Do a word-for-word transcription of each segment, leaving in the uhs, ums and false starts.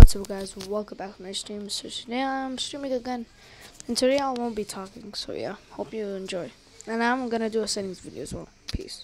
What's up, guys? Welcome back to my stream. So today I'm streaming again, and today I won't be talking. So yeah, hope you enjoy. And I'm gonna do a settings video as well. Peace.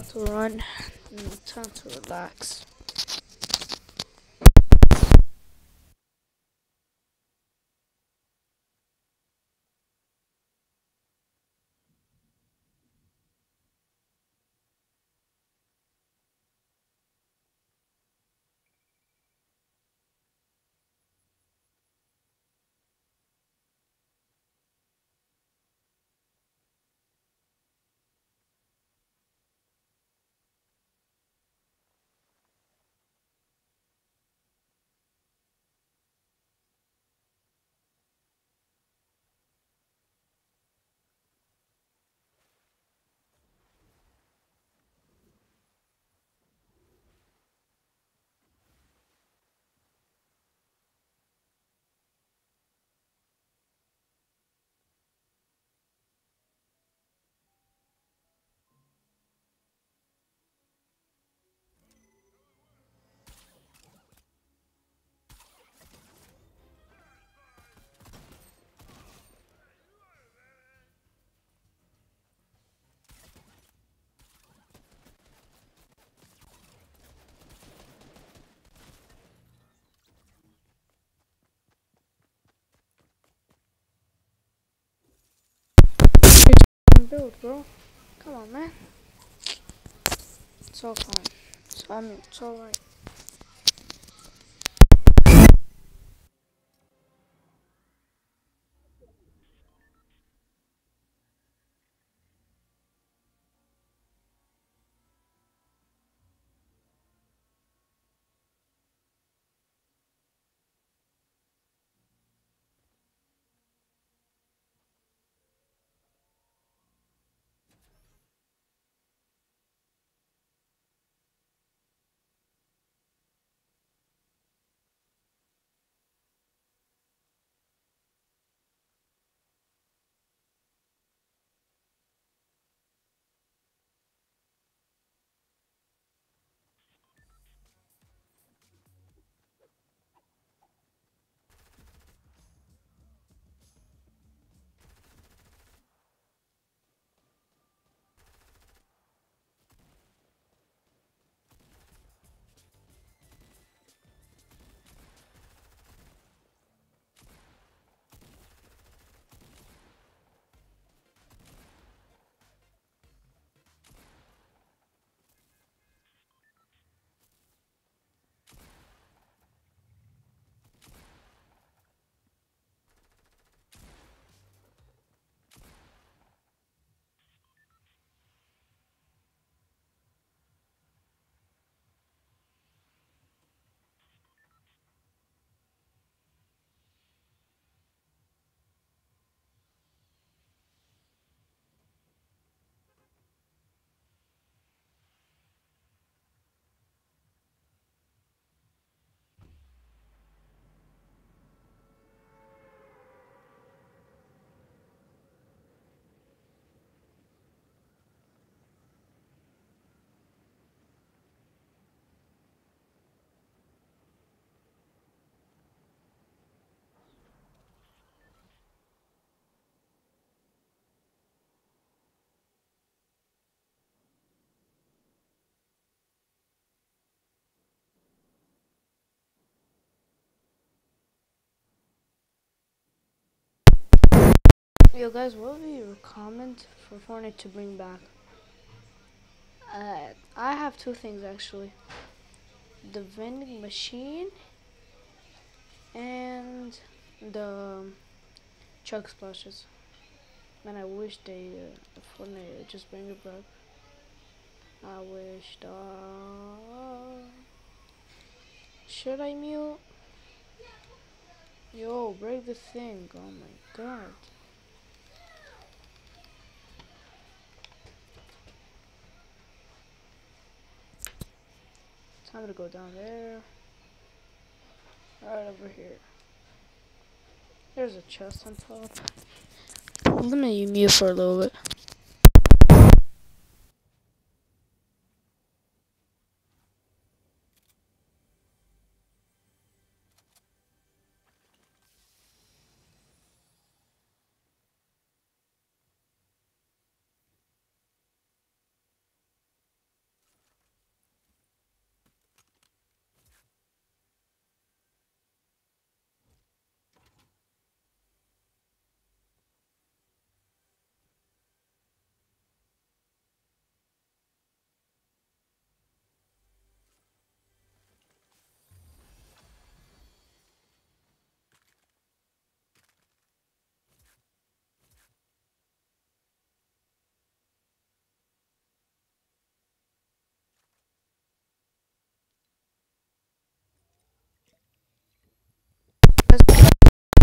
Not to run. Mm, time to relax. Build, bro. Come on, man. It's all fine. So I mean, it's all right. Yo, guys, what would be your comment for Fortnite to bring back? Uh, I have two things actually: the vending machine and the chug splashes. Man, I wish they uh, Fortnite would just bring it back. I wish. Uh, should I mute? Yo, break the thing. Oh my god. Time to go down there. Right over here. There's a chest on top. Let me mute for a little bit.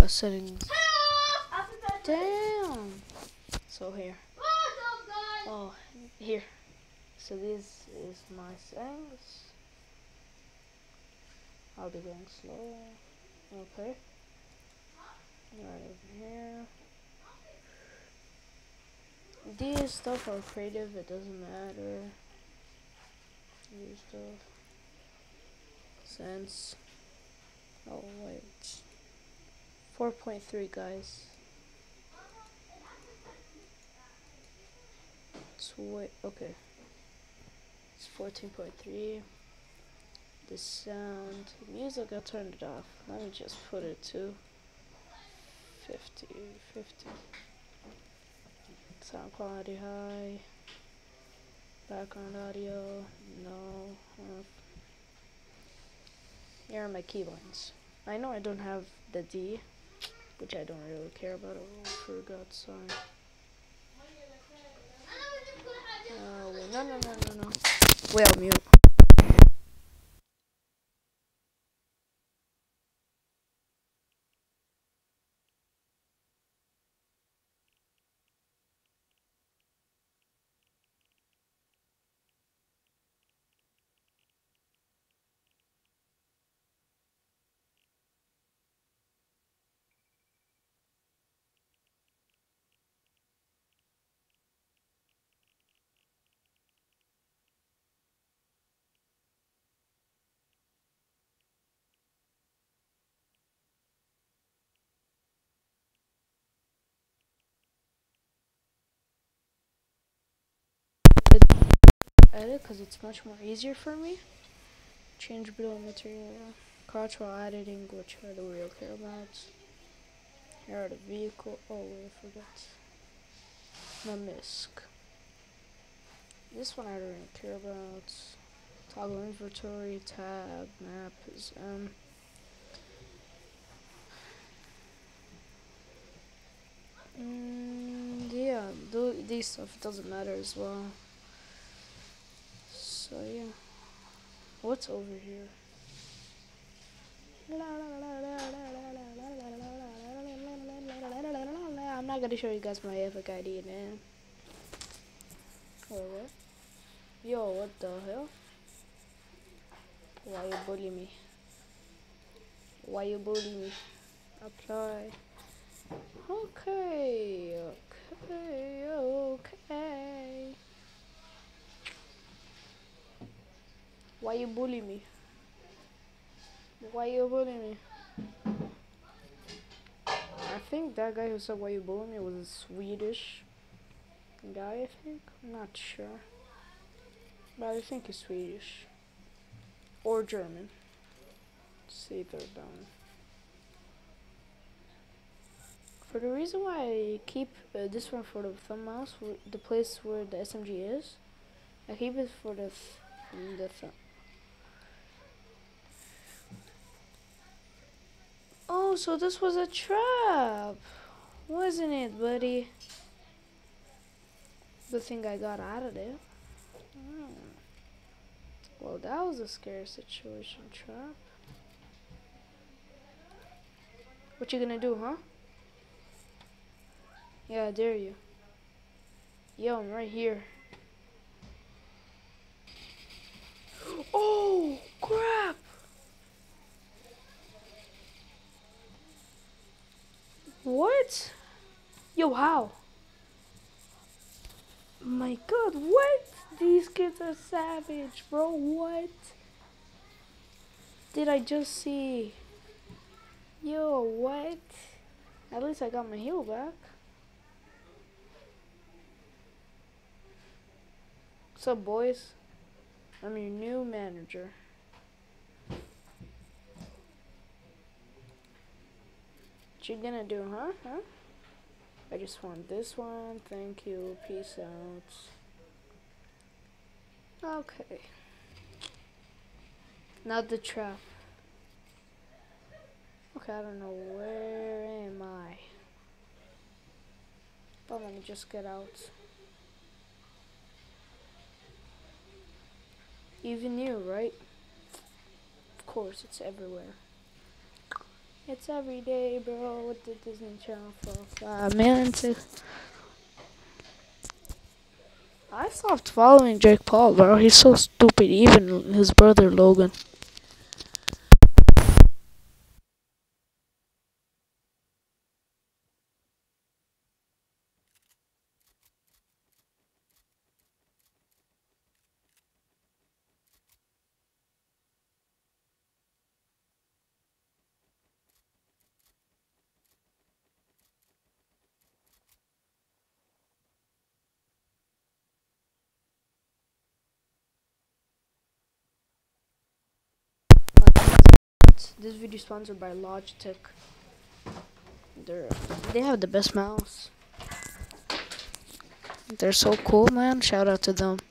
settings. Damn. So here. Oh, here. So this is my settings. I'll be going slow. Okay. Right over here. These stuff are creative, it doesn't matter. These stuff. Sense. Oh wait. four point three guys. Sweet. Okay. It's fourteen point three. The sound. Music, I turned it off. Let me just put it to fifty. fifty. Sound quality high. Background audio. No. Uh, here are my keybinds. I know I don't have the D, which I don't really care about. Oh, for God's sake. Uh, wait, no, no, no, no, no. Wait, I'll mute. Edit because it's much more easier for me. Change bill of material. Crouch while editing, which I don't really care about. Here are the vehicle. Oh wait, I forgot. My misc. This one I don't really care about. Toggle inventory, tab, map is M. Mm, yeah, th these stuff doesn't matter as well. So yeah, what's over here? I'm not gonna show you guys my Epic I D, man. Wait, what? Yo, what the hell? Why you bully me? Why you bully me? Apply. Okay, okay, okay. Why you bully me? Why you bully me? I think that guy who said why you bully me was a Swedish guy, I think. I'm not sure. But I think he's Swedish. Or German. It's either down. For the reason why I keep uh, this one for the thumb mouse, the place where the S M G is, I keep it for the th the thumb. Oh, so this was a trap, wasn't it, buddy? Good thing I got out of it. Hmm. Well, that was a scary situation, trap. What you gonna do, huh? Yeah, I dare you. Yo, I'm right here. Oh, crap! What? Yo, how? My God, what? These kids are savage, bro. What did I just see? Yo, what? At least I got my heel back. What's up, boys? I'm your new manager. What you gonna do, huh? Huh? I just want this one. Thank you. Peace out. Okay. Now the trap. Okay, I don't know. Where am I? But let me just get out. Even you, right? Of course, it's everywhere. It's every day, bro, with the Disney Channel for five minutes. I stopped following Jake Paul, bro. He's so stupid. Even his brother Logan. This video is sponsored by Logitech. They're they have the best mouse. They're so cool, man. Shout out to them.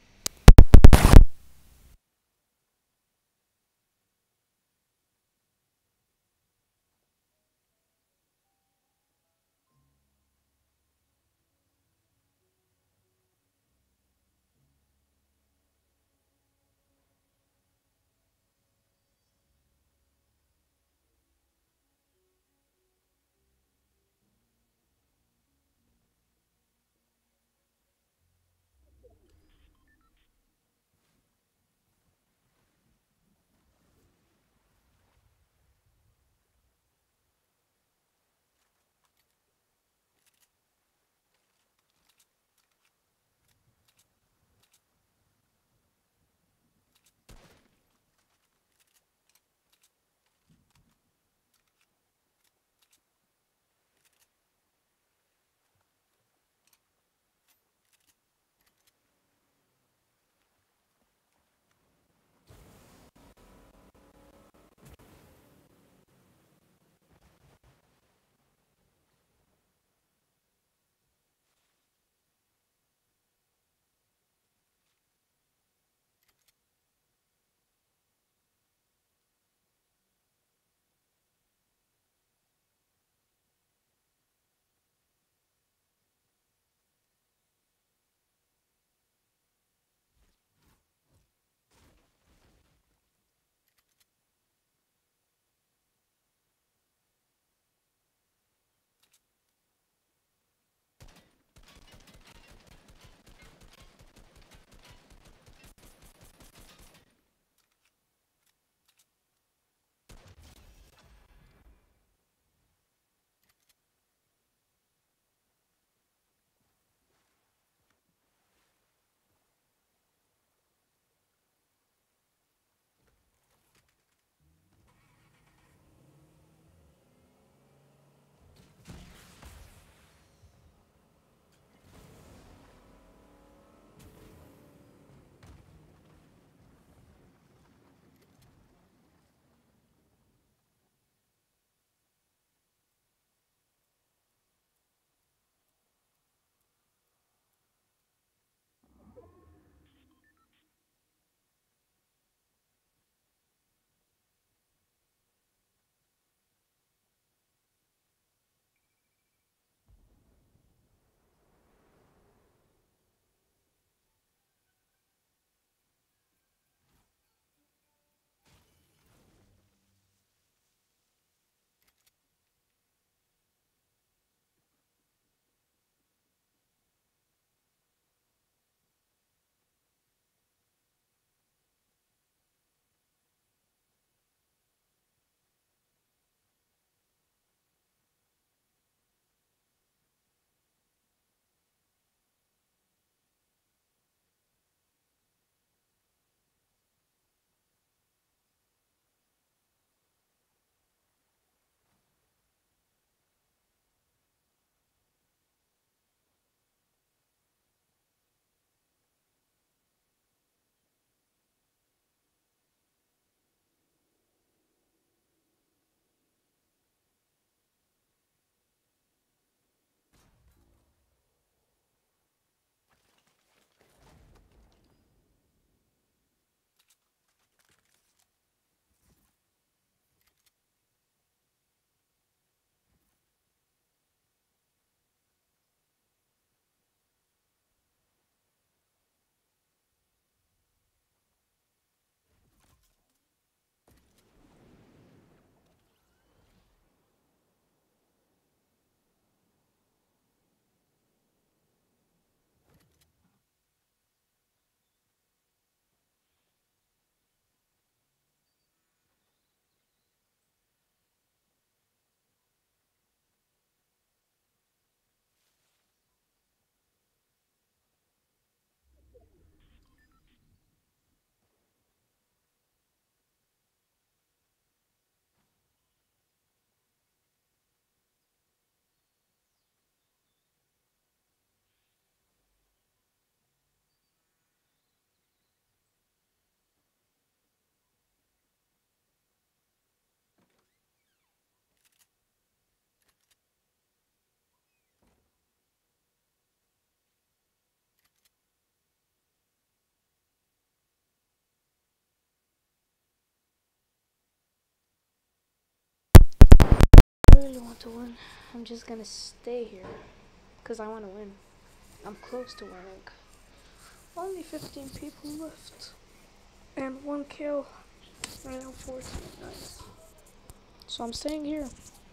really want to win. I'm just gonna stay here because I want to win. I'm close to winning. Only fifteen people left. And one kill. Right now fourteen. Nice. So I'm staying here.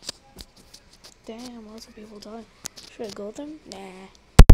Damn, lots of people died. Should I go them? Nah.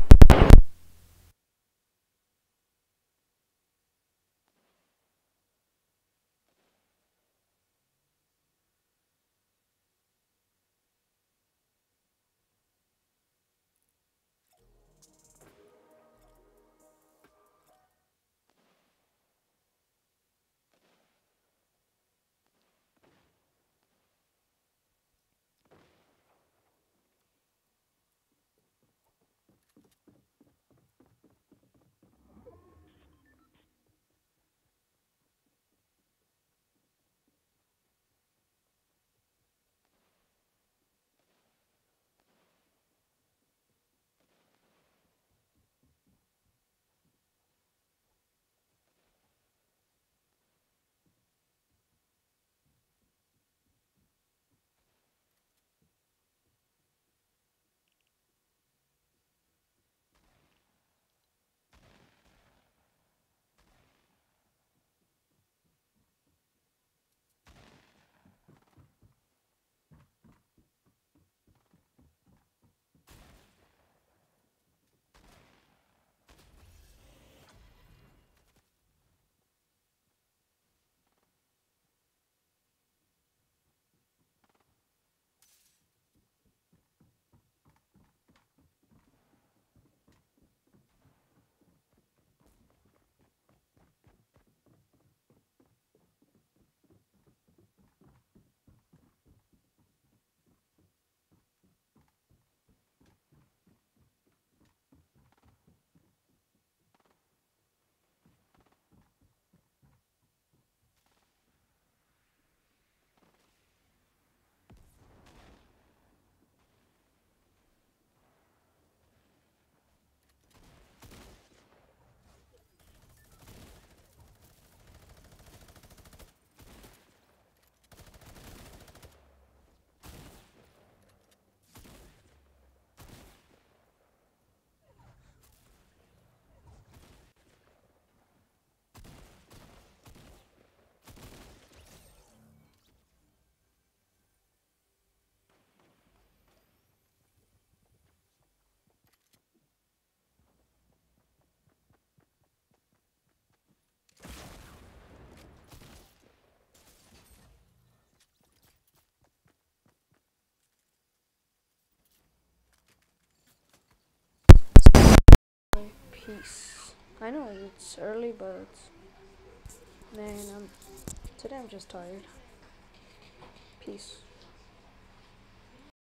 Peace. I know it's early, but man, I'm today I'm just tired. Peace.